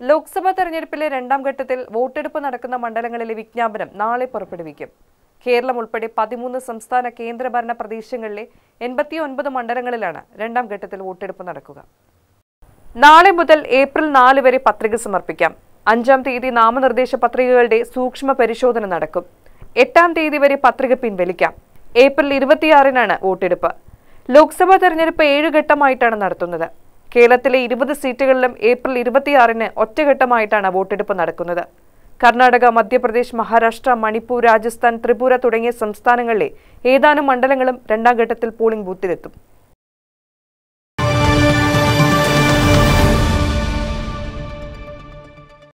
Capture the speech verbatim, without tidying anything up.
ലോക്സഭാ തെരഞ്ഞെടുപ്പിലെ രണ്ടാം ഘട്ടത്തിൽ വോട്ടെടുപ്പ് നടക്കുന്ന മണ്ഡലങ്ങളിലെ വിജ്ഞാപനം നാളെ പുറപ്പെടുവിക്കും. കേരളം ഉൾപ്പെടെ പതിമൂന്ന് സംസ്ഥാന കേന്ദ്രഭരണ പ്രദേശങ്ങളിലെ എൺപത്തിയൊൻപത് മണ്ഡലങ്ങളിലാണ് രണ്ടാം ഘട്ടത്തിൽ വോട്ടെടുപ്പ് നടക്കുക. നാളെ മുതൽ ഏപ്രിൽ നാല് വരെ പത്രിക സമർപ്പിക്കാം. അഞ്ചാം തീയതി നാമനിർദ്ദേശ പത്രികകളുടെ സൂക്ഷ്മ പരിശോധന നടക്കും. എട്ടാം തീയതി വരെ പത്രിക പിൻവലിക്കാം. ഏപ്രിൽ ഇരുപത്തിയാറിനാണ് വോട്ടെടുപ്പ്. ലോക്സഭാ തെരഞ്ഞെടുപ്പ് ഏഴ് ഘട്ടമായിട്ടാണ് നടത്തുന്നത്. കേരളത്തിലെ ഇരുപത് സീറ്റുകളിലും ഏപ്രിൽ ഇരുപത്തിയാറിന് ഒറ്റഘട്ടമായിട്ടാണ് വോട്ടെടുപ്പ് നടക്കുന്നത്. കർണാടക, മധ്യപ്രദേശ്, മഹാരാഷ്ട്ര, മണിപ്പൂർ, രാജസ്ഥാൻ, ത്രിപുര തുടങ്ങിയ സംസ്ഥാനങ്ങളിലെ ഏതാനും മണ്ഡലങ്ങളും രണ്ടാം ഘട്ടത്തിൽ പോളിംഗ് ബൂത്തിലെത്തും.